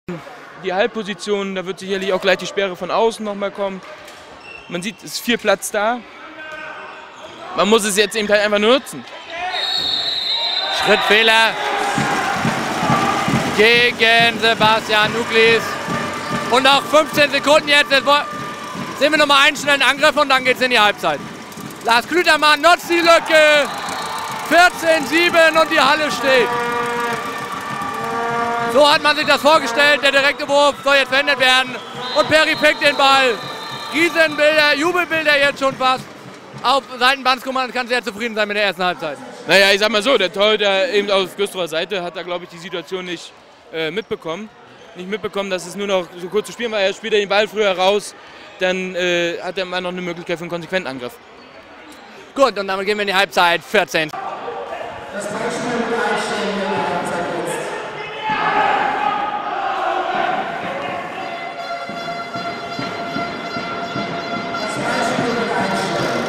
Die Halbposition, da wird sicherlich auch gleich die Sperre von außen nochmal kommen. Man sieht, es ist viel Platz da. Man muss es jetzt eben halt einfach nutzen. Schrittfehler gegen Sebastian Nuklis. Und auch 15 Sekunden jetzt. Jetzt sehen wir nochmal einen schnellen Angriff und dann geht es in die Halbzeit. Lars Klütermann nutzt die Lücke. 14:7 und die Halle steht. So hat man sich das vorgestellt. Der direkte Wurf soll jetzt beendet werden. Und Perry pickt den Ball. Riesenbilder, Jubelbilder jetzt schon fast. Auf Seiten Banskommand kann sehr zufrieden sein mit der ersten Halbzeit. Naja, ich sag mal so, der Torhüter eben auf Güstrower Seite hat da, glaube ich, die Situation nicht mitbekommen. Nicht mitbekommen, dass es nur noch so kurz zu spielen war. Er spielt den Ball früher raus, dann hat er immer noch eine Möglichkeit für einen konsequenten Angriff. Gut, und damit gehen wir in die Halbzeit 14. Das Ballspiel mit Einstehen in der Halbzeit jetzt. Das Ballspiel mit Einstehen.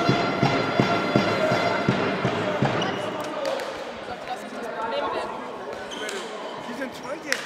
Die sind Freunde.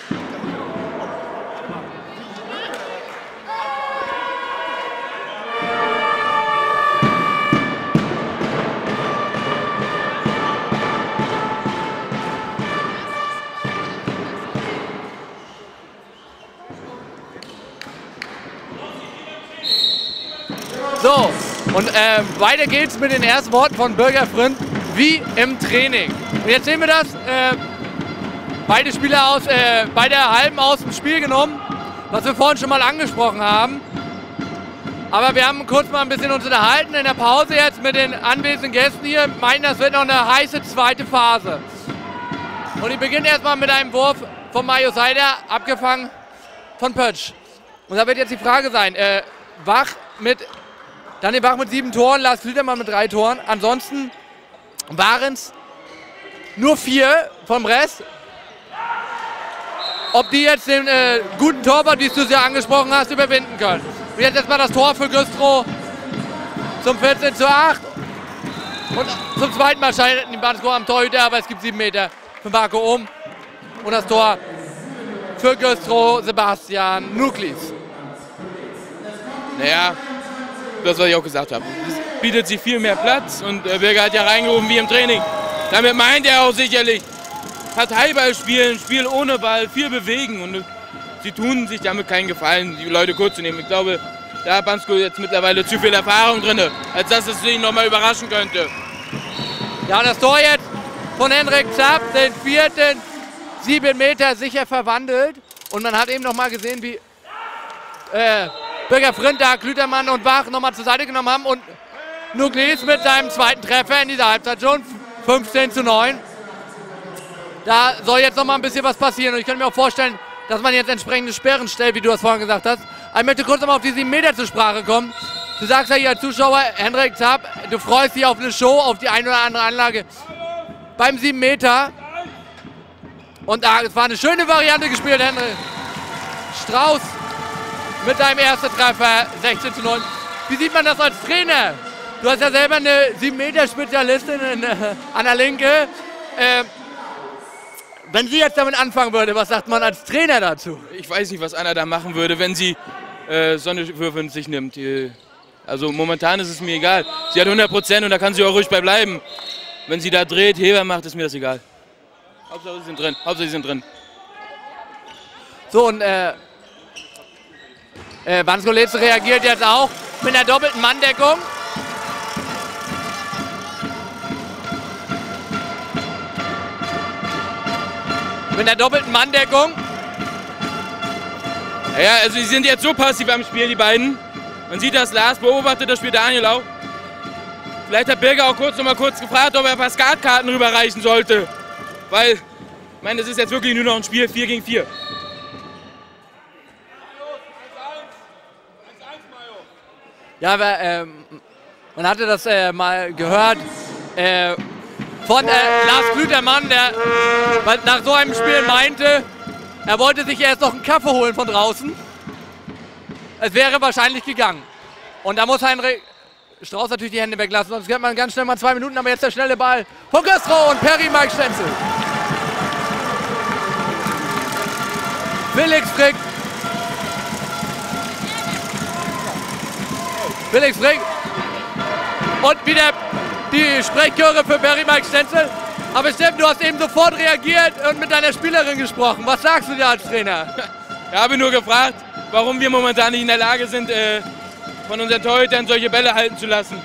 So, und weiter geht's mit den ersten Worten von Birger Frind, wie im Training. Und jetzt sehen wir das, beide Spieler beide Halben aus dem Spiel genommen, was wir vorhin schon mal angesprochen haben. Aber wir haben kurz mal ein bisschen uns unterhalten in der Pause jetzt mit den anwesenden Gästen hier, meinen, das wird noch eine heiße zweite Phase. Und ich beginne erstmal mit einem Wurf von Mario Seider, abgefangen von Pötsch. Und da wird jetzt die Frage sein, Daniel Bach mit 7 Toren, Lars Klütermann mit 3 Toren. Ansonsten waren es nur 4 vom Rest. Ob die jetzt den guten Torwart, wie du es ja angesprochen hast, überwinden können. Und jetzt erstmal das Tor für Güstrow zum 14:8. Und zum zweiten Mal scheitert die Bansko am Torhüter, aber es gibt 7 Meter für Marco Ohm. Und das Tor für Güstrow, Sebastian Nuklis. Naja, das, was ich auch gesagt habe. Es bietet sich viel mehr Platz und Birger hat ja reingerufen wie im Training. Damit meint er auch sicherlich, Parteiball spielen, Spiel ohne Ball, viel bewegen und sie tun sich damit keinen Gefallen, die Leute kurz zu nehmen. Ich glaube, da hat Bansko jetzt mittlerweile zu viel Erfahrung drin, als dass es ihn nochmal überraschen könnte. Ja, und das Tor jetzt von Henrik Zapp, den 4. 7 Meter sicher verwandelt. Und man hat eben nochmal gesehen, wie Birger Frind da Klütermann und Bach nochmal zur Seite genommen haben und Nuklis mit seinem zweiten Treffer in dieser Halbzeit schon 15:9. Da soll jetzt nochmal ein bisschen was passieren und ich könnte mir auch vorstellen, dass man jetzt entsprechende Sperren stellt, wie du das vorhin gesagt hast. Ich möchte kurz nochmal auf die 7 Meter zur Sprache kommen. Du sagst ja hier als Zuschauer, Henrik Zapp, du freust dich auf eine Show, auf die eine oder andere Anlage beim 7 Meter. Und da es war eine schöne Variante gespielt, Henrik Strauß mit deinem ersten Treffer, 16:9. Wie sieht man das als Trainer? Du hast ja selber eine 7-Meter-Spezialistin an der Linke. Wenn sie jetzt damit anfangen würde, was sagt man als Trainer dazu? Ich weiß nicht, was Anna da machen würde, wenn sie so eine Würfe in sich nimmt. Also momentan ist es mir egal. Sie hat 100% und da kann sie auch ruhig bei bleiben. Wenn sie da dreht, Heber macht, ist mir das egal. Hauptsache sie sind drin. Hauptsache sie sind drin. So, und Bansko Leze reagiert jetzt auch mit einer doppelten Manndeckung. Mit einer doppelten Manndeckung. Ja, also sie sind jetzt so passiv am Spiel, die beiden. Man sieht das, Lars beobachtet das Spiel Daniel auch. Vielleicht hat Birger auch noch mal kurz gefragt, ob er ein paar Skatkarten rüberreichen sollte. Weil, ich meine, das ist jetzt wirklich nur noch ein Spiel 4 gegen 4. Ja, aber man hatte das mal gehört von Lars Klütermann, der nach so einem Spiel meinte, er wollte sich erst noch einen Kaffee holen von draußen. Es wäre wahrscheinlich gegangen. Und da muss Henrik Strauß natürlich die Hände weglassen, sonst kennt man ganz schnell mal 2 Minuten, aber jetzt der schnelle Ball von Güstrow und Perry Mike Stenzel. Felix Frick. Und wieder die Sprechchöre für Barry Mike Stenzel. Aber Steffen, du hast eben sofort reagiert und mit deiner Spielerin gesprochen. Was sagst du dir als Trainer? Ich habe nur gefragt, warum wir momentan nicht in der Lage sind, von unseren Torhütern solche Bälle halten zu lassen.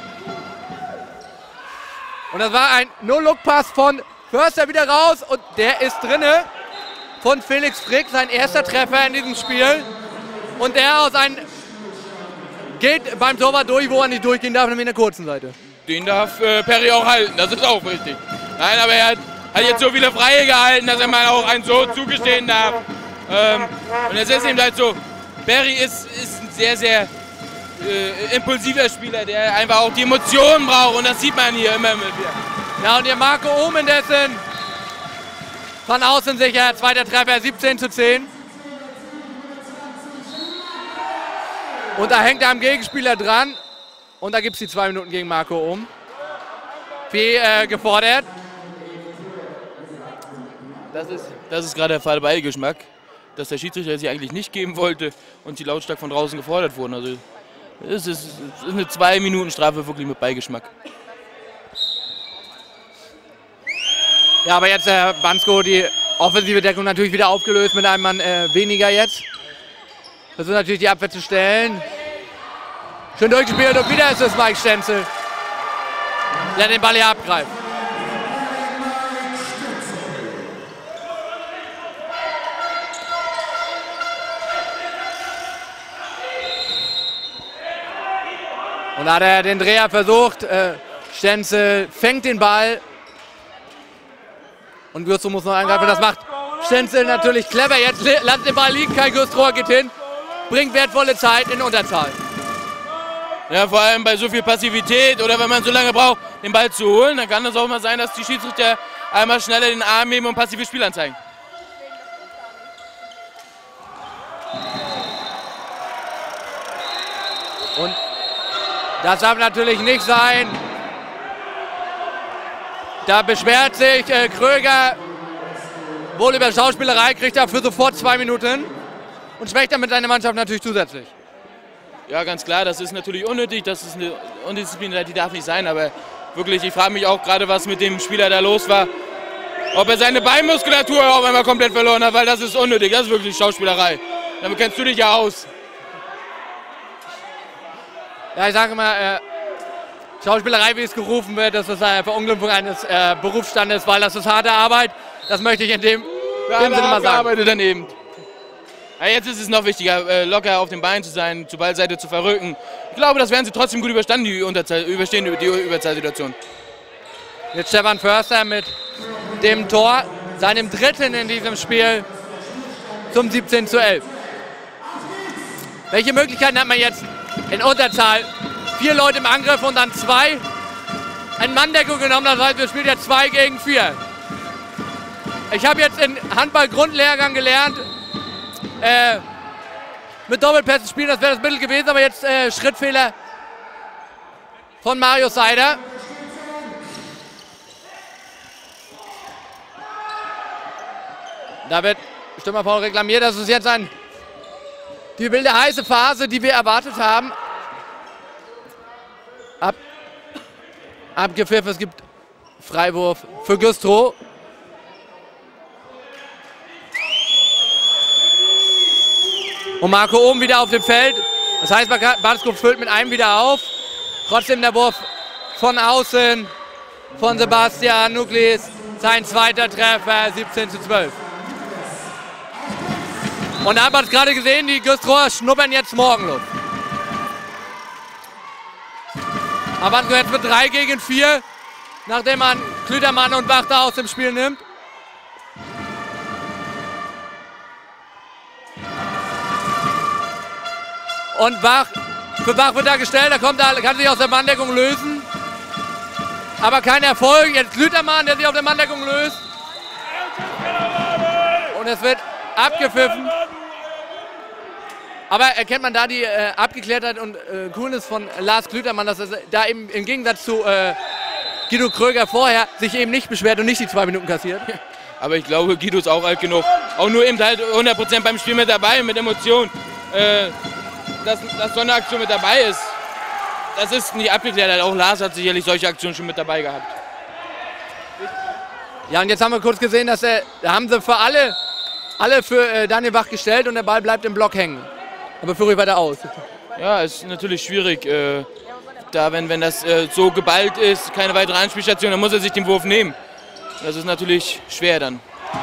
Und das war ein No-Look-Pass von Förster wieder raus und der ist drinne von Felix Frick, sein erster Treffer in diesem Spiel. Und der aus einem geht beim Torwart durch, wo er nicht durchgehen darf, nämlich in der kurzen Seite. Den darf Perry auch halten, das ist auch richtig. Nein, aber er hat jetzt so viele Freie gehalten, dass er mal auch einen so zugestehen darf. Und es ist eben halt so, Perry ist ein sehr, sehr impulsiver Spieler, der einfach auch die Emotionen braucht und das sieht man hier immer wieder. Ja, und ihr Marco Ohm indessen von außen sicher, zweiter Treffer, 17:10. Und da hängt er am Gegenspieler dran und da gibt es die 2 Minuten gegen Marco Ohm. Wie gefordert. Das ist gerade der Fall bei Geschmack, dass der Schiedsrichter sie eigentlich nicht geben wollte und sie lautstark von draußen gefordert wurden. Also es ist eine 2 Minuten Strafe wirklich mit Beigeschmack. Ja, aber jetzt Bansko die offensive Deckung natürlich wieder aufgelöst mit einem Mann weniger jetzt. Versucht natürlich die Abwehr zu stellen. Schön durchgespielt und wieder ist es Mike Stenzel, der den Ball hier abgreift. Und da hat er den Dreher versucht. Stenzel fängt den Ball. Und Güstrow muss noch angreifen. Das macht Stenzel natürlich clever. Jetzt lässt den Ball liegen. Kai Güstrow geht hin. Bringt wertvolle Zeit in Unterzahl. Ja, vor allem bei so viel Passivität oder wenn man so lange braucht, den Ball zu holen, dann kann es auch mal sein, dass die Schiedsrichter einmal schneller den Arm heben und passives Spiel anzeigen. Und das darf natürlich nicht sein. Da beschwert sich Kröger wohl über Schauspielerei, kriegt dafür sofort 2 Minuten und schwächt damit seine Mannschaft natürlich zusätzlich. Ja, ganz klar, das ist natürlich unnötig, das ist eine Undisziplin, die darf nicht sein, aber wirklich, ich frage mich auch gerade, was mit dem Spieler da los war. Ob er seine Beinmuskulatur auf einmal komplett verloren hat, weil das ist unnötig, das ist wirklich Schauspielerei. Damit kennst du dich ja aus. Ja, ich sage mal, Schauspielerei, wie es gerufen wird, das ist eine Verunglimpfung eines Berufsstandes, weil das ist harte Arbeit. Das möchte ich in dem Sinne mal sagen. Daneben. Ja, jetzt ist es noch wichtiger, locker auf den Beinen zu sein, zur Ballseite zu verrücken. Ich glaube, das werden sie trotzdem gut überstehen, die Überzahlsituation. Jetzt Stefan Förster mit dem Tor, seinem dritten in diesem Spiel zum 17:11. Welche Möglichkeiten hat man jetzt in Unterzahl? 4 Leute im Angriff und dann 2. Ein Manndeckung genommen, das heißt, wir spielen jetzt 2 gegen 4. Ich habe jetzt in Handball-Grundlehrgang gelernt, mit Doppelpässen spielen, das wäre das Mittel gewesen, aber jetzt Schrittfehler von Mario Seider. Da wird Stürmerfoul reklamiert, das ist jetzt die wilde heiße Phase, die wir erwartet haben. Abgepfiffen, es gibt Freiwurf für Güstrow. Und Marco Ohm wieder auf dem Feld. Das heißt, Bansko füllt mit einem wieder auf. Trotzdem der Wurf von außen von Sebastian Nuklis. Sein zweiter Treffer, 17:12. Und da hat man es gerade gesehen, die Güstrower schnuppern jetzt Morgenluft. Aber Bansko jetzt mit 3 gegen 4, nachdem man Klütermann und Bach da aus dem Spiel nimmt. Und für Bach wird da gestellt, kann sich aus der Manndeckung lösen. Aber kein Erfolg. Jetzt Lütermann, der sich aus der Manndeckung löst. Und es wird abgepfiffen. Aber erkennt man da die Abgeklärtheit und Coolness von Lars Klütermann, dass er da eben im Gegensatz zu Guido Kröger vorher sich eben nicht beschwert und nicht die 2 Minuten kassiert? Aber ich glaube, Guido ist auch alt genug. Auch nur eben halt 100% beim Spiel mit dabei, mit Emotionen. Dass so eine Aktion mit dabei ist, das ist nicht abgeklärt. Auch Lars hat sicherlich solche Aktionen schon mit dabei gehabt. Ja, und jetzt haben wir kurz gesehen, dass da haben sie für alle für Daniel Wach gestellt und der Ball bleibt im Block hängen. Aber führe ich weiter aus. Ja, es ist natürlich schwierig. Da, wenn das so geballt ist, keine weitere Anspielstation, dann muss er sich den Wurf nehmen. Das ist natürlich schwer dann.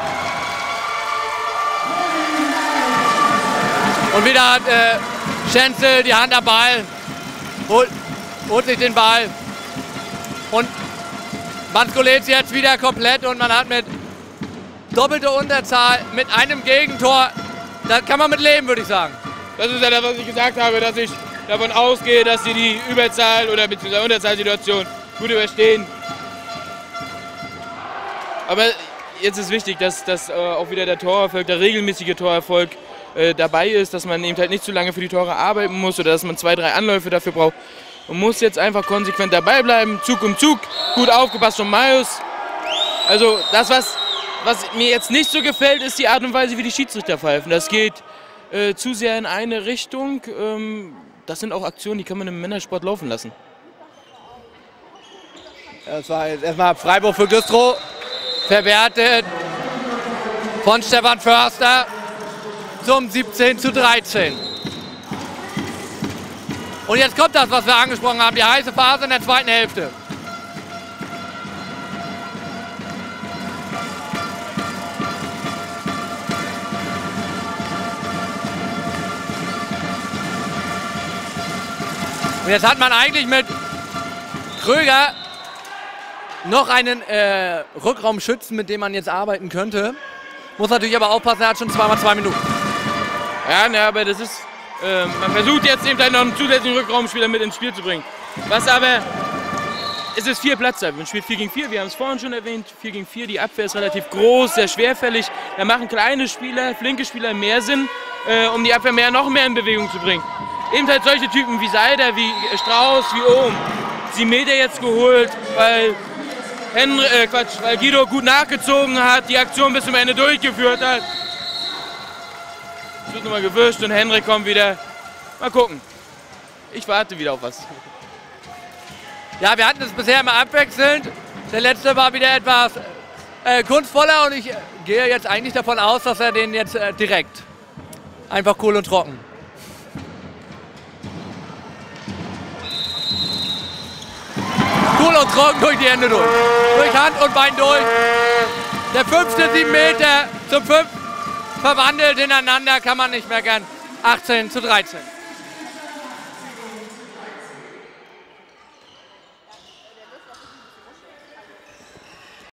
Und wieder hat Schenzel die Hand am Ball, holt sich den Ball. Und Manskoletz jetzt wieder komplett und man hat mit doppelter Unterzahl, mit einem Gegentor, da kann man mit leben, würde ich sagen. Das ist ja das, was ich gesagt habe, dass ich davon ausgehe, dass sie die Überzahl oder bzw. Unterzahlsituation gut überstehen. Aber jetzt ist wichtig, dass auch wieder der Torerfolg, der regelmäßige Torerfolg dabei ist, dass man eben halt nicht zu lange für die Tore arbeiten muss oder dass man 2, 3 Anläufe dafür braucht. Man muss jetzt einfach konsequent dabei bleiben, Zug um Zug, gut aufgepasst von Marius. Also das, was mir jetzt nicht so gefällt, ist die Art und Weise, wie die Schiedsrichter pfeifen. Das geht zu sehr in eine Richtung. Das sind auch Aktionen, die kann man im Männersport laufen lassen. Das war jetzt erstmal Freiburg für Güstrow. Verwertet von Stefan Förster zum 17:13. Und jetzt kommt das, was wir angesprochen haben, die heiße Phase in der zweiten Hälfte. Und jetzt hat man eigentlich mit Kröger noch einen Rückraumschützen, mit dem man jetzt arbeiten könnte. Muss natürlich aber aufpassen, er hat schon zweimal 2 Minuten. Ja, ne, aber das ist, man versucht jetzt eben noch einen zusätzlichen Rückraumspieler mit ins Spiel zu bringen. Was aber, es ist 4 Platzzeit, man spielt 4 gegen 4, wir haben es vorhin schon erwähnt, 4 gegen 4, die Abwehr ist relativ groß, sehr schwerfällig. Da machen kleine Spieler, flinke Spieler mehr Sinn, um die Abwehr noch mehr in Bewegung zu bringen. Eben halt solche Typen wie Seider, wie Strauß, wie Ohm. 7 Meter jetzt geholt, weil Guido gut nachgezogen hat, die Aktion bis zum Ende durchgeführt hat. Es wird nochmal gewischt und Henrik kommt wieder. Mal gucken. Ich warte wieder auf was. Ja, wir hatten es bisher immer abwechselnd. Der letzte war wieder etwas kunstvoller und ich gehe jetzt eigentlich davon aus, dass er den jetzt direkt. Einfach cool und trocken. Cool und trocken durch die Hände durch. Durch Hand und Bein durch. Der 5. 7 Meter zum 5. Verwandelt ineinander, kann man nicht meckern. 18:13.